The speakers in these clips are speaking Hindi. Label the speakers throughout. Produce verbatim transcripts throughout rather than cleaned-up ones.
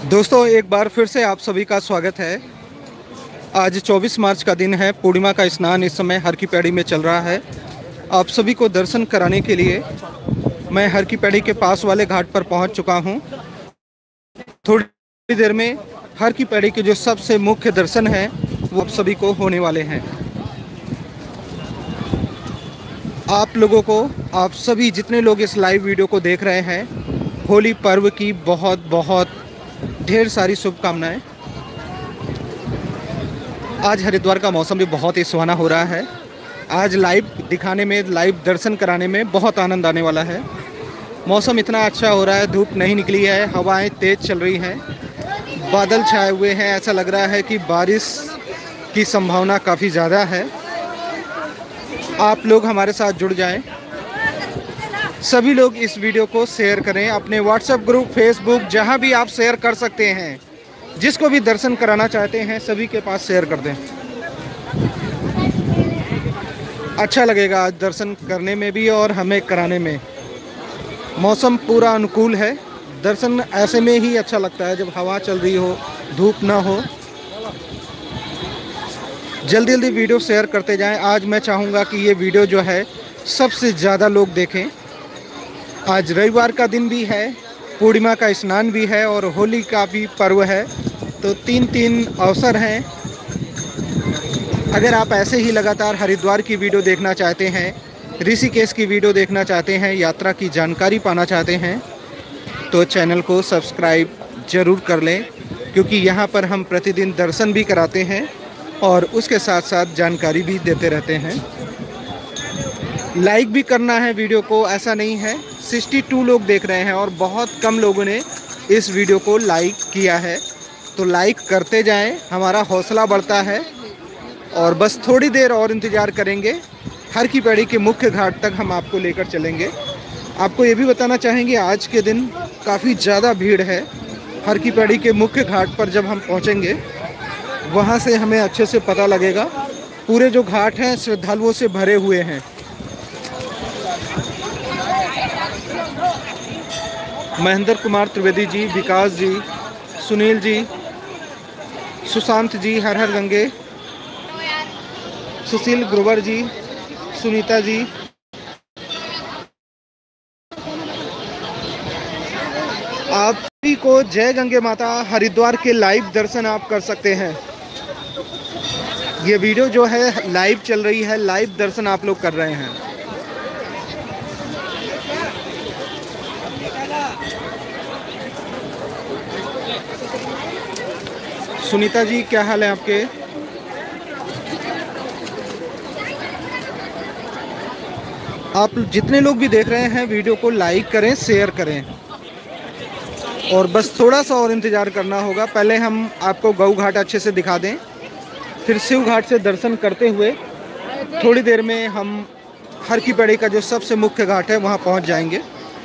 Speaker 1: दोस्तों, एक बार फिर से आप सभी का स्वागत है। आज चौबीस मार्च का दिन है। पूर्णिमा का स्नान इस समय हर की पैड़ी में चल रहा है। आप सभी को दर्शन कराने के लिए मैं हर की पैड़ी के पास वाले घाट पर पहुंच चुका हूं। थोड़ी देर में हर की पैड़ी के जो सबसे मुख्य दर्शन हैं वो आप सभी को होने वाले हैं। आप लोगों को, आप सभी जितने लोग इस लाइव वीडियो को देख रहे हैं, होली पर्व की बहुत बहुत ढेर सारी शुभकामनाएं। आज हरिद्वार का मौसम भी बहुत ही सुहाना हो रहा है। आज लाइव दिखाने में, लाइव दर्शन कराने में बहुत आनंद आने वाला है। मौसम इतना अच्छा हो रहा है, धूप नहीं निकली है, हवाएं तेज चल रही हैं, बादल छाए हुए हैं। ऐसा लग रहा है कि बारिश की संभावना काफ़ी ज़्यादा है। आप लोग हमारे साथ जुड़ जाएं। सभी लोग इस वीडियो को शेयर करें अपने व्हाट्सएप ग्रुप, फेसबुक, जहां भी आप शेयर कर सकते हैं। जिसको भी दर्शन कराना चाहते हैं सभी के पास शेयर कर दें। अच्छा लगेगा आज दर्शन करने में भी और हमें कराने में। मौसम पूरा अनुकूल है। दर्शन ऐसे में ही अच्छा लगता है जब हवा चल रही हो, धूप ना हो। जल्दी जल्दी वीडियो शेयर करते जाएं। आज मैं चाहूँगा कि ये वीडियो जो है सबसे ज़्यादा लोग देखें। आज रविवार का दिन भी है, पूर्णिमा का स्नान भी है और होली का भी पर्व है, तो तीन तीन अवसर हैं। अगर आप ऐसे ही लगातार हरिद्वार की वीडियो देखना चाहते हैं, ऋषिकेश की वीडियो देखना चाहते हैं, यात्रा की जानकारी पाना चाहते हैं, तो चैनल को सब्सक्राइब ज़रूर कर लें, क्योंकि यहाँ पर हम प्रतिदिन दर्शन भी कराते हैं और उसके साथ साथ जानकारी भी देते रहते हैं। लाइक भी करना है वीडियो को, ऐसा नहीं है। बासठ लोग देख रहे हैं और बहुत कम लोगों ने इस वीडियो को लाइक किया है, तो लाइक करते जाएं, हमारा हौसला बढ़ता है। और बस थोड़ी देर और इंतज़ार करेंगे, हर की पैड़ी के मुख्य घाट तक हम आपको लेकर चलेंगे। आपको ये भी बताना चाहेंगे आज के दिन काफ़ी ज़्यादा भीड़ है। हर की पैड़ी के मुख्य घाट पर जब हम पहुँचेंगे वहाँ से हमें अच्छे से पता लगेगा। पूरे जो घाट हैं श्रद्धालुओं से भरे हुए हैं। महेंद्र कुमार त्रिवेदी जी, विकास जी, सुनील जी, सुशांत जी, हर हर गंगे, सुशील ग्रोवर जी, सुनीता जी, आप सभी को जय गंगे माता। हरिद्वार के लाइव दर्शन आप कर सकते हैं। ये वीडियो जो है लाइव चल रही है, लाइव दर्शन आप लोग कर रहे हैं। सुनीता जी, क्या हाल है आपके? आप जितने लोग भी देख रहे हैं वीडियो को लाइक करें, शेयर करें। और बस थोड़ा सा और इंतज़ार करना होगा। पहले हम आपको गऊ घाट अच्छे से दिखा दें, फिर शिव घाट से दर्शन करते हुए थोड़ी देर में हम हर की पैड़ी का जो सबसे मुख्य घाट है वहाँ पहुँच जाएंगे।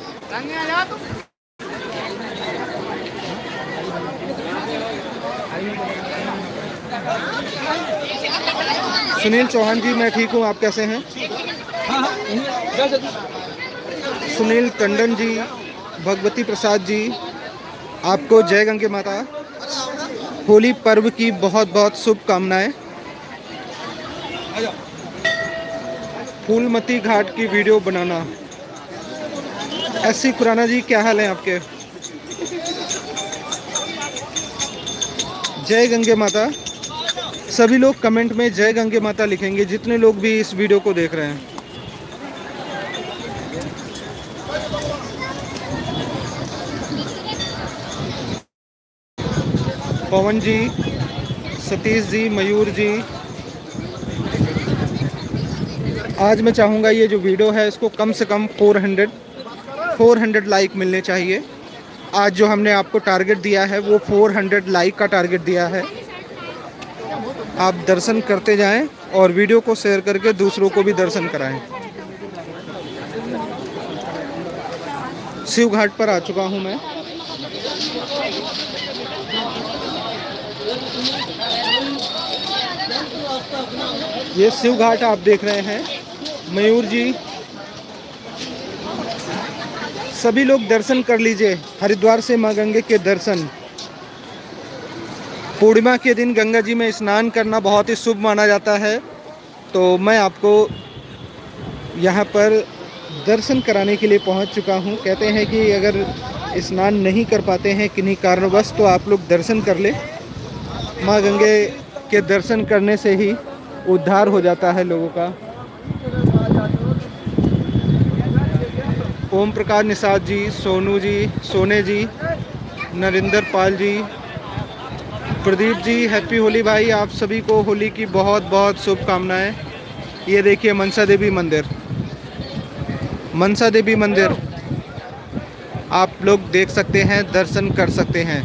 Speaker 1: सुनील चौहान जी, मैं ठीक हूँ, आप कैसे हैं? सुनील टंडन जी, भगवती प्रसाद जी, आपको जय गंगे माता। होली पर्व की बहुत बहुत शुभकामनाएं। फूलमती घाट की वीडियो बनाना। एस खुराना जी, क्या हाल है आपके? जय गंगे माता। सभी लोग कमेंट में जय गंगे माता लिखेंगे जितने लोग भी इस वीडियो को देख रहे हैं। पवन जी, सतीश जी, मयूर जी, आज मैं चाहूँगा ये जो वीडियो है इसको कम से कम चार सौ चार सौ लाइक मिलने चाहिए। आज जो हमने आपको टारगेट दिया है वो चार सौ लाइक का टारगेट दिया है। आप दर्शन करते जाएं और वीडियो को शेयर करके दूसरों को भी दर्शन कराएं। शिव घाट पर आ चुका हूं मैं। ये शिव घाट आप देख रहे हैं। मयूर जी, सभी लोग दर्शन कर लीजिए, हरिद्वार से माँ गंगे के दर्शन। पूर्णिमा के दिन गंगा जी में स्नान करना बहुत ही शुभ माना जाता है। तो मैं आपको यहाँ पर दर्शन कराने के लिए पहुँच चुका हूँ। कहते हैं कि अगर स्नान नहीं कर पाते हैं किन्हीं कारणवश तो आप लोग दर्शन कर ले। माँ गंगे के दर्शन करने से ही उद्धार हो जाता है लोगों का। ओम प्रकाश निषाद जी, सोनू जी, सोने जी, नरेंद्र पाल जी, प्रदीप जी, हैप्पी होली भाई। आप सभी को होली की बहुत बहुत शुभकामनाएं। ये देखिए मनसा देवी मंदिर, मनसा देवी मंदिर आप लोग देख सकते हैं, दर्शन कर सकते हैं।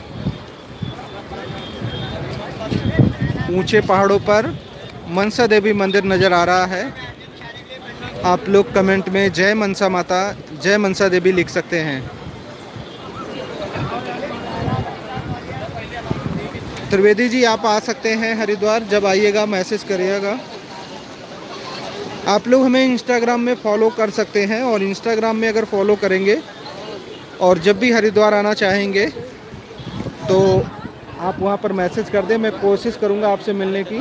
Speaker 1: ऊंचे पहाड़ों पर मनसा देवी मंदिर नज़र आ रहा है। आप लोग कमेंट में जय मनसा माता, जय मनसा देवी लिख सकते हैं। त्रिवेदी जी आप आ सकते हैं हरिद्वार, जब आइएगा मैसेज करिएगा। आप लोग हमें इंस्टाग्राम में फॉलो कर सकते हैं, और इंस्टाग्राम में अगर फॉलो करेंगे और जब भी हरिद्वार आना चाहेंगे तो आप वहां पर मैसेज कर दें। मैं कोशिश करूंगा आपसे मिलने की।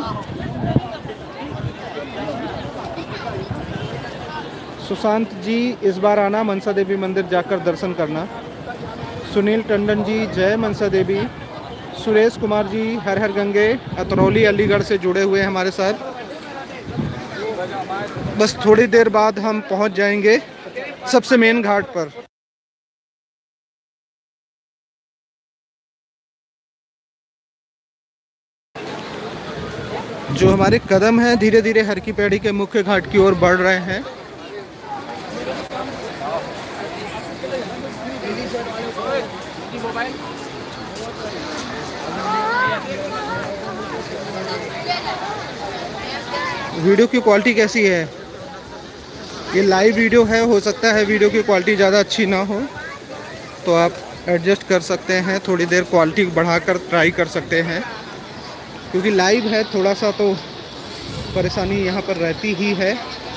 Speaker 1: सुशांत जी इस बार आना मनसा देवी मंदिर जाकर दर्शन करना। सुनील टंडन जी जय मनसा देवी। सुरेश कुमार जी हर हर गंगे, अतरौली अलीगढ़ से जुड़े हुए हैं हमारे साथ। बस थोड़ी देर बाद हम पहुंच जाएंगे सबसे मेन घाट पर। जो हमारे कदम हैं धीरे धीरे हर की पैड़ी के मुख्य घाट की ओर बढ़ रहे हैं। वीडियो की क्वालिटी कैसी है? ये लाइव वीडियो है, हो सकता है वीडियो की क्वालिटी ज़्यादा अच्छी ना हो, तो आप एडजस्ट कर सकते हैं। थोड़ी देर क्वालिटी बढ़ाकर ट्राई कर सकते हैं, क्योंकि लाइव है, थोड़ा सा तो परेशानी यहाँ पर रहती ही है।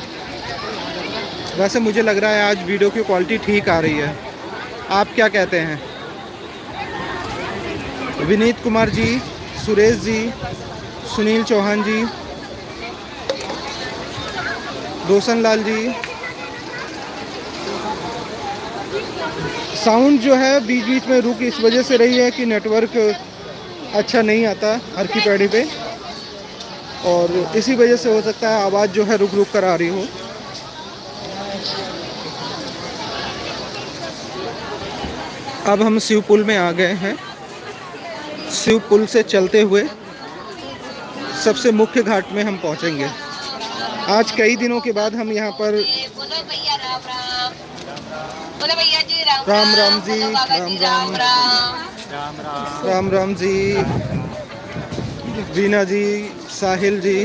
Speaker 1: वैसे मुझे लग रहा है आज वीडियो की क्वालिटी ठीक आ रही है। आप क्या कहते हैं? विनीत कुमार जी, सुरेश जी, सुनील चौहान जी, रोशन लाल जी। साउंड जो है बीच बीच में रुक इस वजह से रही है कि नेटवर्क अच्छा नहीं आता हर की पैड़ी पे, और इसी वजह से हो सकता है आवाज़ जो है रुक रुक कर आ रही हो। अब हम शिव पुल में आ गए हैं। शिव पुल से चलते हुए सबसे मुख्य घाट में हम पहुंचेंगे। आज कई दिनों के बाद हम यहाँ पर राम राम जी, राम राम राम राम जी, वीना जी, साहिल जी,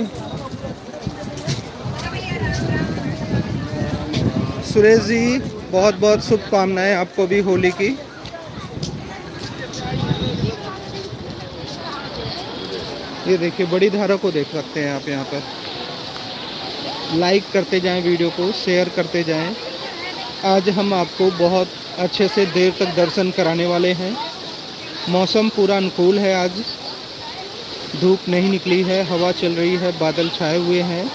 Speaker 1: सुरेश जी, बहुत बहुत शुभकामनाएं आपको भी होली की। ये देखिए बड़ी धारा को देख सकते हैं आप। यहाँ पर लाइक करते जाएं, वीडियो को शेयर करते जाएं। आज हम आपको बहुत अच्छे से देर तक दर्शन कराने वाले हैं। मौसम पूरा अनुकूल है, आज धूप नहीं निकली है, हवा चल रही है, बादल छाए हुए हैं।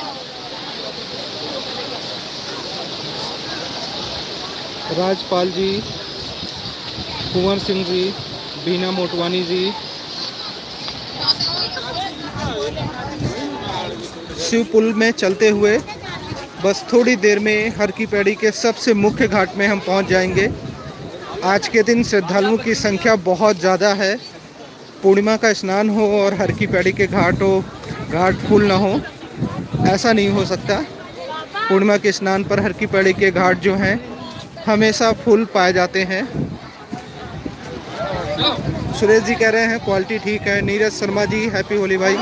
Speaker 1: राजपाल जी, कुंवर सिंह जी, बीना मोटवानी जी। शिव पुल में चलते हुए बस थोड़ी देर में हर की पैड़ी के सबसे मुख्य घाट में हम पहुंच जाएंगे। आज के दिन श्रद्धालुओं की संख्या बहुत ज़्यादा है। पूर्णिमा का स्नान हो और हर की पैड़ी के घाट हो, घाट फुल ना हो, ऐसा नहीं हो सकता। पूर्णिमा के स्नान पर हर की पैड़ी के घाट जो हैं हमेशा फुल पाए जाते हैं। सुरेश जी कह रहे हैं क्वालिटी ठीक है। नीरज शर्मा जी हैप्पी होली भाई।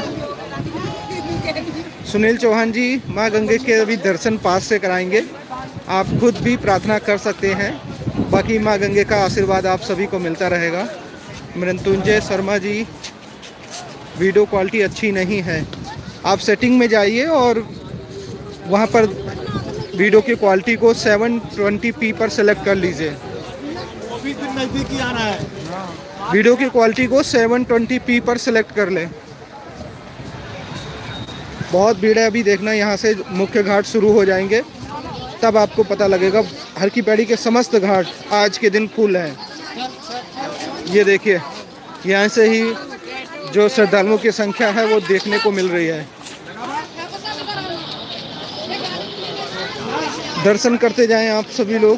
Speaker 1: सुनील चौहान जी माँ गंगे के अभी दर्शन पास से कराएंगे, आप खुद भी प्रार्थना कर सकते हैं। बाकी माँ गंगे का आशीर्वाद आप सभी को मिलता रहेगा। मृत्युंजय शर्मा जी वीडियो क्वालिटी अच्छी नहीं है, आप सेटिंग में जाइए और वहाँ पर वीडियो की क्वालिटी को सेवन ट्वेंटी पी पर सेलेक्ट कर लीजिए।
Speaker 2: फिर नजदीक ही आना है।
Speaker 1: वीडियो की क्वालिटी को सेवन ट्वेंटी पी पर सेलेक्ट कर लें। बहुत भीड़ है, अभी देखना यहाँ से मुख्य घाट शुरू हो जाएंगे तब आपको पता लगेगा। हर की पैड़ी के समस्त घाट आज के दिन फुल हैं। ये देखिए, यहाँ से ही जो श्रद्धालुओं की संख्या है वो देखने को मिल रही है। दर्शन करते जाएं आप सभी लोग।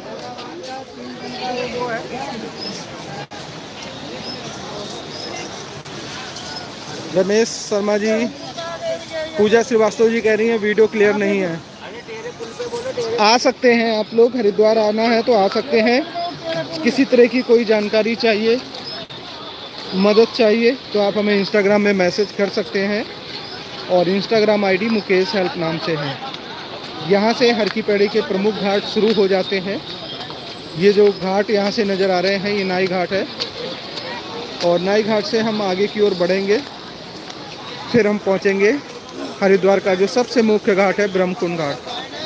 Speaker 1: रमेश शर्मा जी, पूजा श्रीवास्तव जी कह रही हैं वीडियो क्लियर नहीं है। आ सकते हैं आप लोग, हरिद्वार आना है तो आ सकते हैं। किसी तरह की कोई जानकारी चाहिए, मदद चाहिए तो आप हमें इंस्टाग्राम में मैसेज कर सकते हैं और इंस्टाग्राम आईडी मुकेश हेल्प नाम से है। यहाँ से हर की पैड़ी के प्रमुख घाट शुरू हो जाते हैं। ये जो घाट यहाँ से नज़र आ रहे हैं ये नाई घाट है और नाई घाट से हम आगे की ओर बढ़ेंगे, फिर हम पहुँचेंगे हरिद्वार का जो सबसे मुख्य घाट है ब्रह्मकुंड घाट।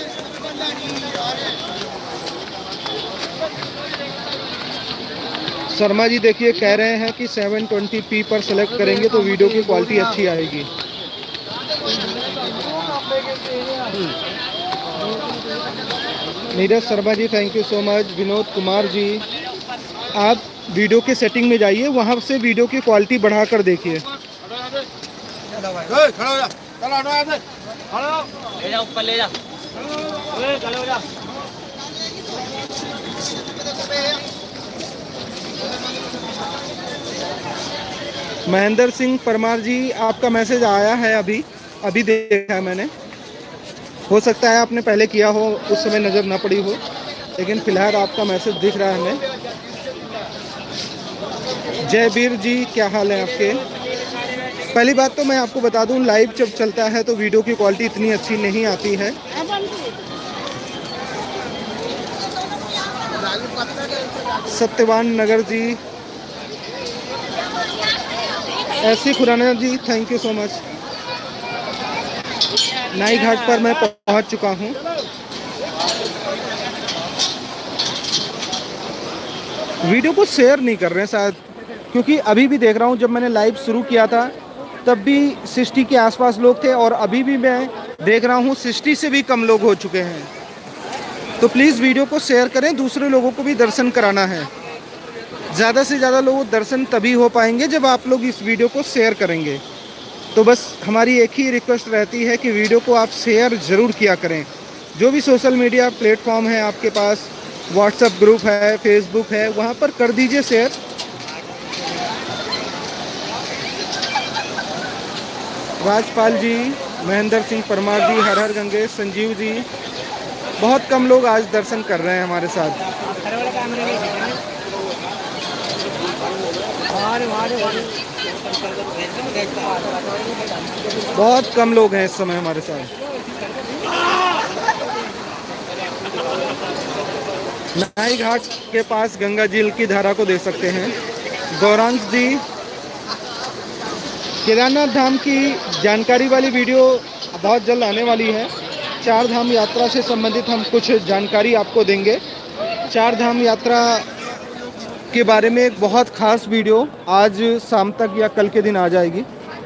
Speaker 1: शर्मा जी देखिए कह रहे हैं कि सेवन ट्वेंटी पी पर सेलेक्ट करेंगे तो वीडियो की क्वालिटी अच्छी आएगी। Neeraj Sharma ji thank you so much. Vinod Kumar ji, आप वीडियो के सेटिंग में जाइए, वहाँ से वीडियो की क्वालिटी बढ़ाकर देखिए। महेंद्र सिंह परमार जी, आपका मैसेज आया है, अभी अभी देखा है मैंने। हो सकता है आपने पहले किया हो, उस समय नज़र ना पड़ी हो, लेकिन फिलहाल आपका मैसेज दिख रहा है हमें। जयवीर जी, क्या हाल है आपके? पहली बात तो मैं आपको बता दूं, लाइव जब चलता है तो वीडियो की क्वालिटी इतनी अच्छी नहीं आती है। सत्यवान नगर जी, ऐसी Khurana ji thank you so much. Nai Ghat पर मैं पहुंच चुका हूं। वीडियो को शेयर नहीं कर रहे हैं शायद, क्योंकि अभी भी देख रहा हूं, जब मैंने लाइव शुरू किया था तब भी सिक्सटी के आसपास लोग थे और अभी भी मैं देख रहा हूं सिक्सटी से भी कम लोग हो चुके हैं। तो प्लीज़ वीडियो को शेयर करें, दूसरे लोगों को भी दर्शन कराना है। ज़्यादा से ज़्यादा लोग दर्शन तभी हो पाएंगे जब आप लोग इस वीडियो को शेयर करेंगे। तो बस हमारी एक ही रिक्वेस्ट रहती है कि वीडियो को आप शेयर ज़रूर किया करें। जो भी सोशल मीडिया प्लेटफॉर्म है आपके पास, व्हाट्सएप ग्रुप है, फेसबुक है, वहाँ पर कर दीजिए शेयर। राजपाल जी, महेंद्र सिंह परमार जी, हर हर गंगे, संजीव जी, बहुत कम लोग आज दर्शन कर रहे हैं हमारे साथ। बहुत कम लोग हैं इस समय हमारे साथ। नाई घाट के पास गंगा जी की धारा को देख सकते हैं। गौरांश जी, केदारनाथ धाम की जानकारी वाली वीडियो बहुत जल्द आने वाली है। चार धाम यात्रा से संबंधित हम कुछ जानकारी आपको देंगे। चार धाम यात्रा के बारे में एक बहुत ख़ास वीडियो आज शाम तक या कल के दिन आ जाएगी,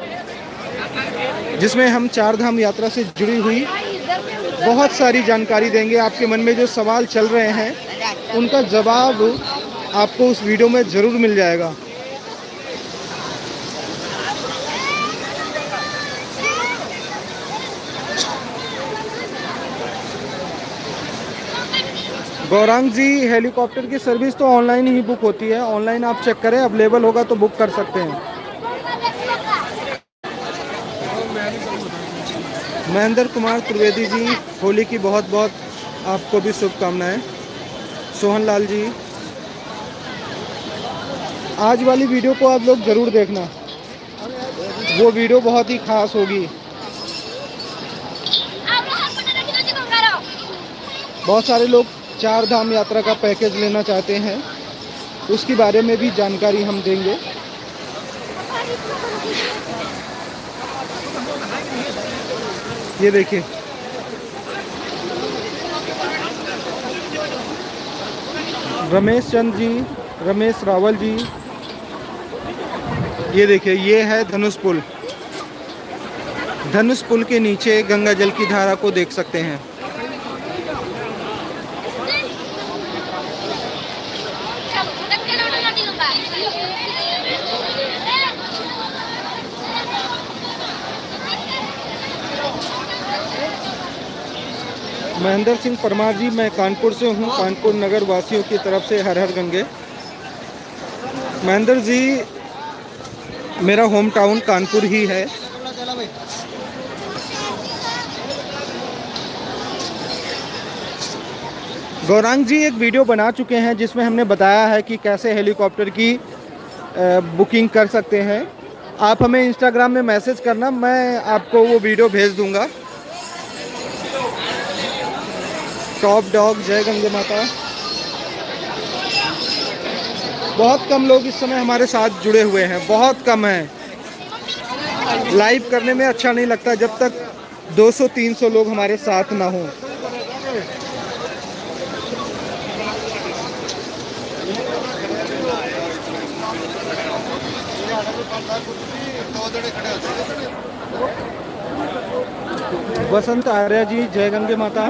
Speaker 1: जिसमें हम चार धाम यात्रा से जुड़ी हुई बहुत सारी जानकारी देंगे। आपके मन में जो सवाल चल रहे हैं उनका जवाब आपको उस वीडियो में ज़रूर मिल जाएगा। गौरांग जी, हेलीकॉप्टर की सर्विस तो ऑनलाइन ही बुक होती है। ऑनलाइन आप चेक करें, अवेलेबल होगा तो बुक कर सकते हैं। महेंद्र कुमार त्रिवेदी जी, होली की बहुत बहुत आपको भी शुभकामनाएं। सोहन लाल जी, आज वाली वीडियो को आप लोग ज़रूर देखना, वो वीडियो बहुत ही खास होगी। बहुत सारे लोग चार धाम यात्रा का पैकेज लेना चाहते हैं, उसके बारे में भी जानकारी हम देंगे। ये देखिए, रमेश चंद जी, रमेश रावल जी। ये देखिए, ये है धनुष पुल। धनुष पुल के नीचे गंगा जल की धारा को देख सकते हैं। महेंद्र सिंह परमार जी, मैं कानपुर से हूँ। कानपुर नगर वासियों की तरफ से हर हर गंगे। महेंद्र जी, मेरा होम टाउन कानपुर ही है। गौरांग जी एक वीडियो बना चुके हैं जिसमें हमने बताया है कि कैसे हेलीकॉप्टर की बुकिंग कर सकते हैं। आप हमें इंस्टाग्राम में मैसेज करना, मैं आपको वो वीडियो भेज दूंगा। टॉप डॉग, जय गंगे माता। बहुत कम लोग इस समय हमारे साथ जुड़े हुए हैं, बहुत कम हैं। लाइव करने में अच्छा नहीं लगता जब तक दो सौ तीन सौ लोग हमारे साथ ना हों। वसंत आर्या जी, जय गंगे माता।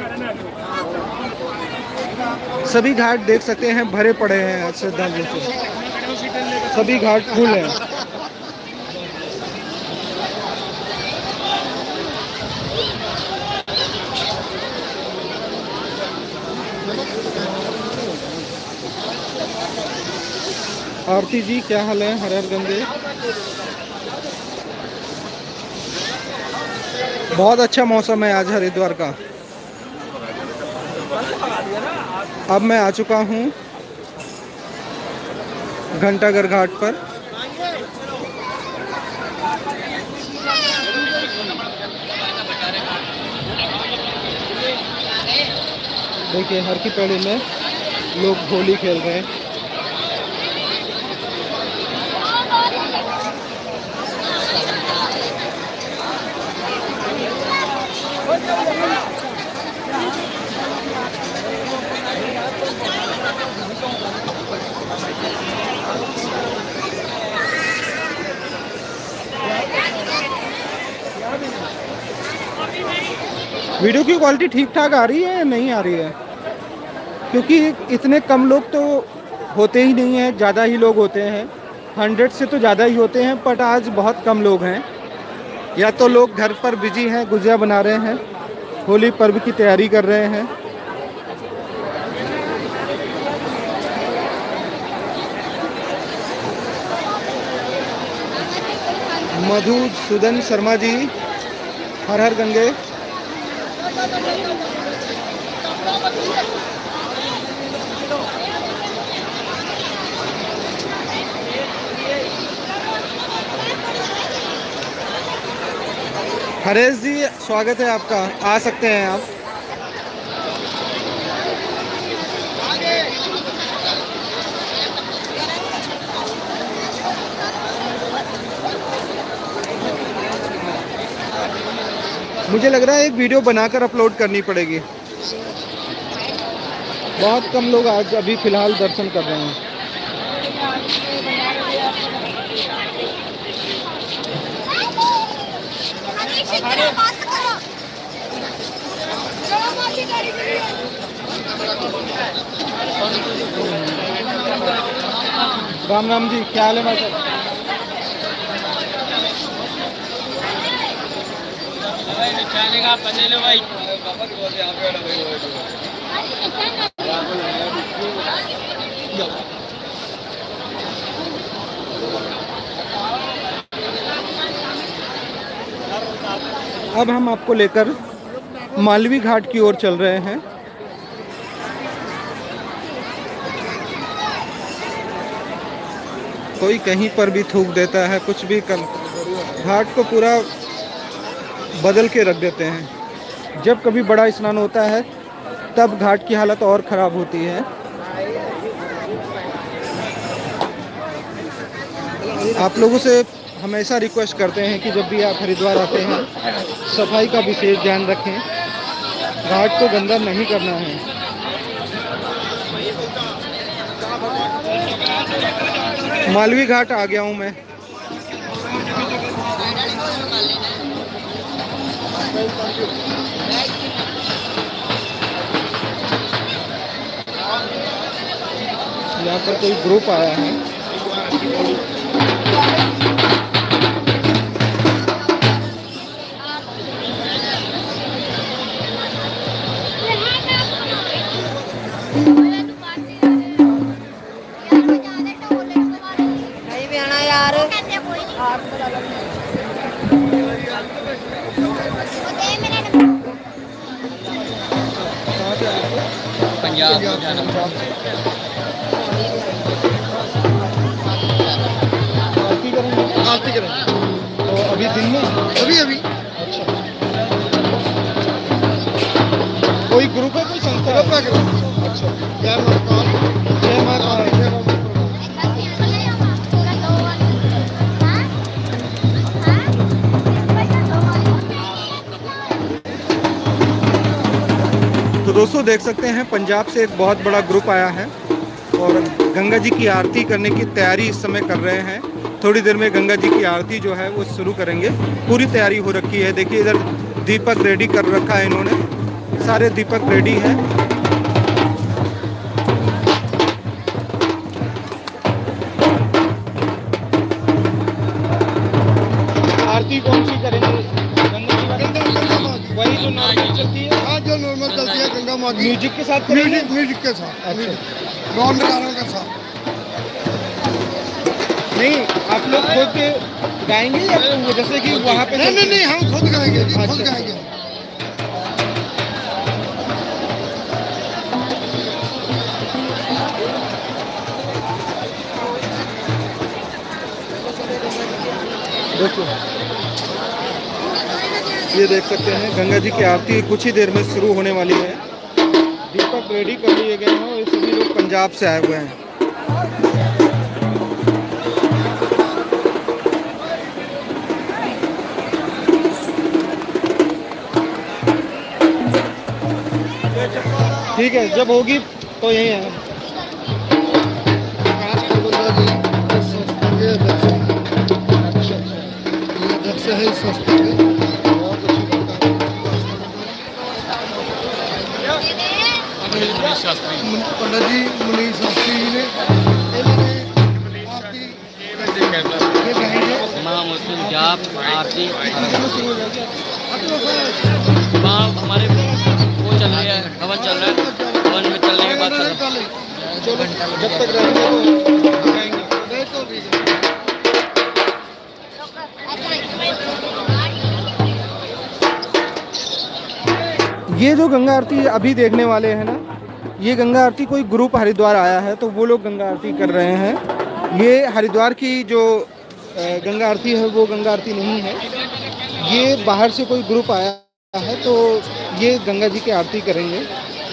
Speaker 1: सभी घाट देख सकते हैं भरे पड़े हैं श्रद्धालुओं से, सभी घाट फुल हैं। आरती जी, क्या हाल है? हर हर गंगे। बहुत अच्छा मौसम है आज हरिद्वार का। अब मैं आ चुका हूँ घंटाघर घाट पर। देखिए, हर की पैड़ी में लोग होली खेल रहे हैं। वीडियो की क्वालिटी ठीक ठाक आ रही है या नहीं आ रही है? क्योंकि इतने कम लोग तो होते ही नहीं हैं, ज़्यादा ही लोग होते हैं। हंड्रेड से तो ज़्यादा ही होते हैं, बट आज बहुत कम लोग हैं। या तो लोग घर पर बिजी हैं, गुजिया बना रहे हैं, होली पर्व की तैयारी कर रहे हैं। मधुसूदन शर्मा जी, हर हर गंगे। हरेश जी, स्वागत है आपका, आ सकते हैं आप। मुझे लग रहा है एक वीडियो बनाकर अपलोड करनी पड़ेगी। बहुत कम लोग आज अभी फ़िलहाल दर्शन कर रहे हैं। राम राम जी, क्या हाल है भाई साहब? अब हम आपको लेकर मालवी घाट की ओर चल रहे हैं। कोई कहीं पर भी थूक देता है, कुछ भी कर, घाट को पूरा बदल के रख देते हैं। जब कभी बड़ा स्नान होता है तब घाट की हालत और ख़राब होती है। आप लोगों से हमेशा रिक्वेस्ट करते हैं कि जब भी आप हरिद्वार आते हैं सफाई का विशेष ध्यान रखें, घाट को गंदा नहीं करना है। मालवी घाट आ गया हूँ मैं। यहाँ पर कोई ग्रुप आया है।
Speaker 2: पंजाब जाना
Speaker 1: आरती करेंगे
Speaker 2: आरती करेंगे
Speaker 1: तो अभी दिन में
Speaker 2: अभी अभी
Speaker 1: अच्छा कोई ग्रुप है कोई संस्था है? अच्छा
Speaker 2: जय महाकाल
Speaker 1: जय महाकाल
Speaker 2: जय महाकाल।
Speaker 1: तो दोस्तों देख सकते हैं पंजाब से एक बहुत बड़ा ग्रुप आया है और गंगा जी की आरती करने की तैयारी इस समय कर रहे हैं। थोड़ी देर में गंगा जी की आरती जो है वो शुरू करेंगे। पूरी तैयारी हो रखी है। देखिए इधर दीपक रेडी कर रखा है इन्होंने, सारे दीपक रेडी हैं। आरती कौन सी करेंगे? गंगा जी वाली? वही जो नॉर्मल चलती है?
Speaker 2: हाँ जो नॉर्मल चलती है गंगा माँ की
Speaker 1: म्यूजिक के साथ करेंगे?
Speaker 2: म्यूजिक म्यूजिक के साथ
Speaker 1: अच्छा
Speaker 2: नॉन नगारों के साथ।
Speaker 1: नहीं आप लोग खुद गाएंगे या जैसे कि वहाँ पे?
Speaker 2: नहीं नहीं नहीं हम खुद गाएंगे जी, खुद
Speaker 1: अच्छा।
Speaker 2: गाएंगे।
Speaker 1: देखो ये देख सकते हैं गंगा जी की आरती कुछ ही देर में शुरू होने वाली है। दीपक रेडी कर लिए गए हैं और सभी लोग पंजाब से आए हुए हैं। ठीक है जब होगी तो यही है।
Speaker 2: से है संस्था के पंडित जी मुनीश शास्त्री जी ने
Speaker 3: महामुस्लिम जाप आरती वहाँ हमारे वो चल रही है, हवन चल रहा है। हवन में चलने के बाद
Speaker 1: जब तक रहेंगे तो गाएंगे। ये जो गंगा आरती अभी देखने वाले हैं ना, ये गंगा आरती कोई ग्रुप हरिद्वार आया है तो वो लोग गंगा आरती कर रहे हैं। ये हरिद्वार की जो गंगा आरती है वो गंगा आरती नहीं है, ये बाहर से कोई ग्रुप आया है तो ये गंगा जी की आरती करेंगे।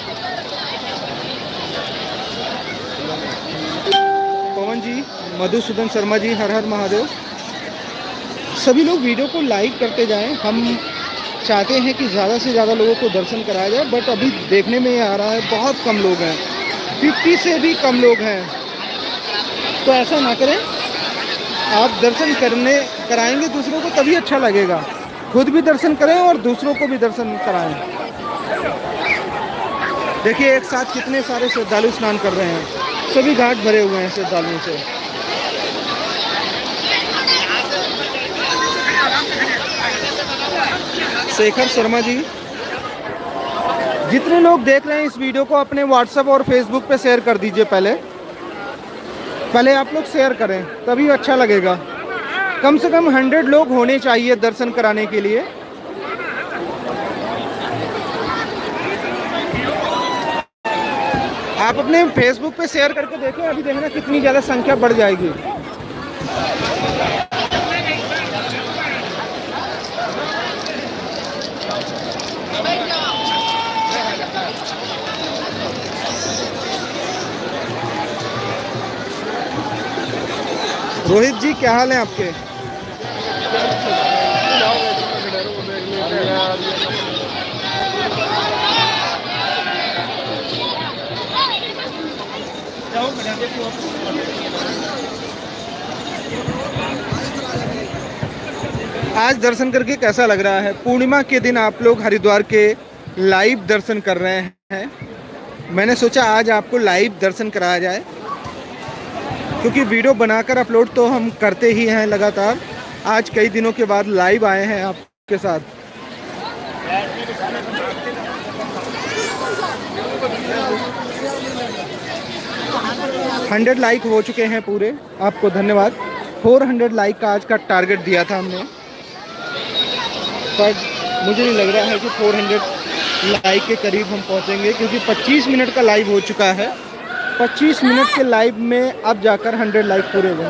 Speaker 1: पवन जी, मधुसूदन शर्मा जी, हर हर महादेव। सभी लोग वीडियो को लाइक करते जाएं। हम चाहते हैं कि ज़्यादा से ज़्यादा लोगों को दर्शन कराया जाए, बट अभी देखने में ये आ रहा है बहुत कम लोग हैं, पचास से भी कम लोग हैं। तो ऐसा ना करें, आप दर्शन करने कराएंगे दूसरों को तभी अच्छा लगेगा। खुद भी दर्शन करें और दूसरों को भी दर्शन कराएं। देखिए एक साथ कितने सारे श्रद्धालु स्नान कर रहे हैं, सभी घाट भरे हुए हैं श्रद्धालुओं से। शेखर शर्मा जी, जितने लोग देख रहे हैं इस वीडियो को अपने व्हाट्सएप और फेसबुक पे शेयर कर दीजिए। पहले पहले आप लोग शेयर करें तभी अच्छा लगेगा। कम से कम हंड्रेड लोग होने चाहिए दर्शन कराने के लिए। आप अपने फेसबुक पे शेयर करके देखें, अभी देखना कितनी ज़्यादा संख्या बढ़ जाएगी। रोहित जी क्या हाल है आपके? आज दर्शन करके कैसा लग रहा है? पूर्णिमा के दिन आप लोग हरिद्वार के लाइव दर्शन कर रहे हैं। मैंने सोचा आज आपको लाइव दर्शन कराया जाए, क्योंकि वीडियो बनाकर अपलोड तो हम करते ही हैं लगातार। आज कई दिनों के बाद लाइव आए हैं आपके साथ। हंड्रेड लाइक हो चुके हैं पूरे, आपको धन्यवाद। फोर हंड्रेड लाइक का आज का टारगेट दिया था हमने, पर मुझे नहीं लग रहा है कि फोर हंड्रेड लाइक के करीब हम पहुंचेंगे, क्योंकि पच्चीस मिनट का लाइव हो चुका है। पच्चीस मिनट के लाइव में अब जाकर हंड्रेड लाइक पूरे हुए।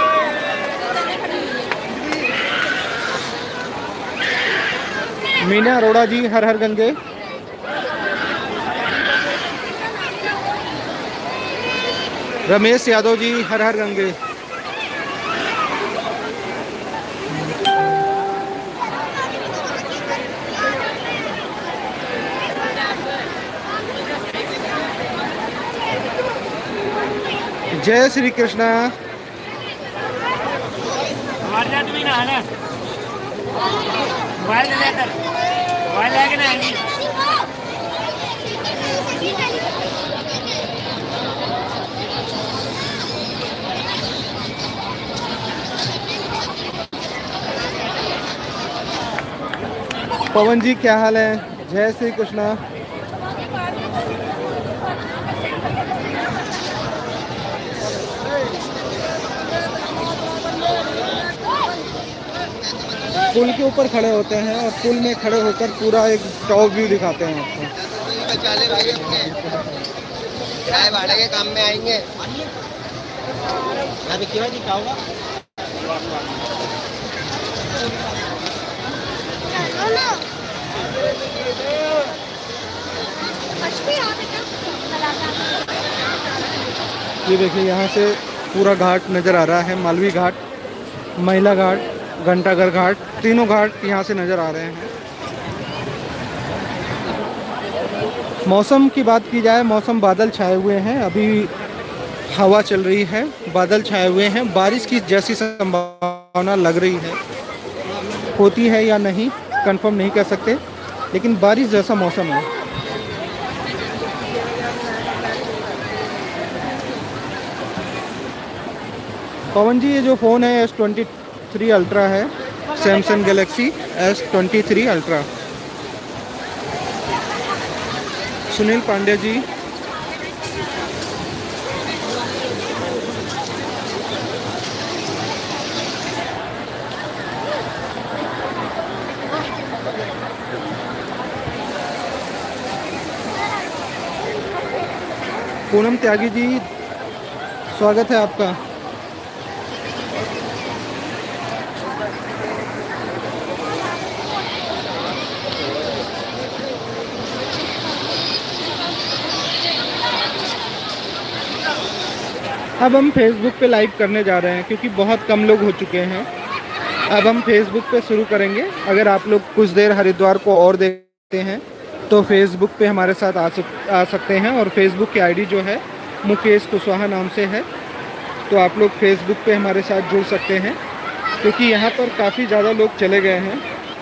Speaker 1: मीना अरोड़ा जी हर हर गंगे। रमेश यादव जी हर हर गंगे। जय श्री कृष्णा। पवन जी क्या हाल है? जय श्री कृष्णा। पुल के ऊपर खड़े होते हैं और पुल में खड़े होकर पूरा एक टॉप व्यू दिखाते हैं आपको।
Speaker 4: चले भाई अपने किराए भाड़े के काम में आएंगे। अभी क्यों जी क्या होगा?
Speaker 1: ये देखिए यहाँ से पूरा घाट नज़र आ रहा है। मालवी घाट, महिला घाट, घंटाघर घाट, तीनों घाट यहाँ से नज़र आ रहे हैं। मौसम की बात की जाए, मौसम बादल छाए हुए हैं, अभी हवा चल रही है, बादल छाए हुए हैं। बारिश की जैसी संभावना लग रही है, होती है या नहीं कंफर्म नहीं कह सकते, लेकिन बारिश जैसा मौसम है। पवन जी ये जो फ़ोन है एस ट्वेंटी थ्री अल्ट्रा है, Samsung Galaxy S twenty three ultra. Sunil Pandey ji Poonam Tyagi ji स्वागत है आपका। अब हम फेसबुक पे लाइव करने जा रहे हैं, क्योंकि बहुत कम लोग हो चुके हैं। अब हम फेसबुक पे शुरू करेंगे। अगर आप लोग कुछ देर हरिद्वार को और देखते हैं तो फेसबुक पे हमारे साथ आ सक आ सकते हैं। और फेसबुक की आईडी जो है मुकेश कुशवाहा नाम से है, तो आप लोग फेसबुक पे हमारे साथ जुड़ सकते हैं, क्योंकि यहाँ पर काफ़ी ज़्यादा लोग चले गए हैं।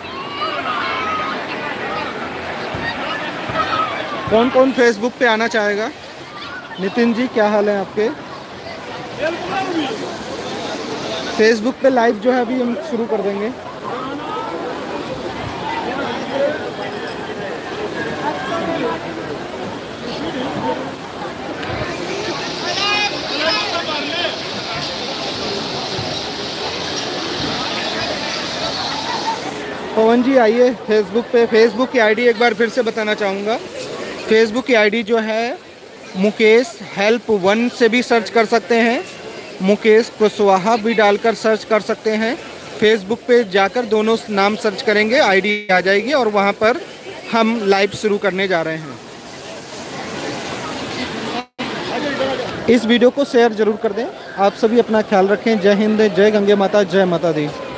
Speaker 1: कौन कौन फेसबुक पे आना चाहेगा? नितिन जी क्या हाल है आपके? फेसबुक पे लाइव जो है अभी हम शुरू कर देंगे। पवन जी आइए फेसबुक पे। फेसबुक की आईडी एक बार फिर से बताना चाहूँगा। फेसबुक की आईडी जो है मुकेश हेल्प वन से भी सर्च कर सकते हैं, मुकेश कुशवाहा भी डालकर सर्च कर सकते हैं। फेसबुक पे जाकर दोनों नाम सर्च करेंगे, आईडी आ जाएगी और वहाँ पर हम लाइव शुरू करने जा रहे हैं। इस वीडियो को शेयर ज़रूर कर दें। आप सभी अपना ख्याल रखें। जय हिंद, जय गंगे माता, जय माता दी।